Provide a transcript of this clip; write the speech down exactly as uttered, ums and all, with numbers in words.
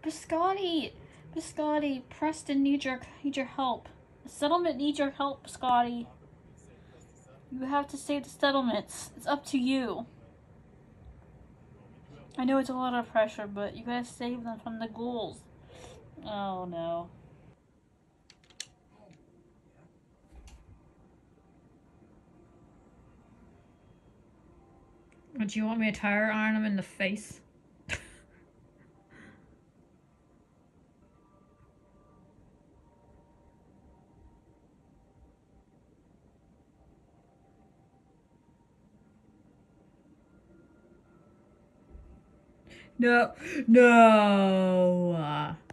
Biscotti! Biscotti, Preston needs your, needs your help. The settlement needs your help, Biscotti. You have to save the settlements. It's up to you. I know it's a lot of pressure, but you gotta save them from the ghouls. Oh no. Would you want me to tire iron him in the face? No, no.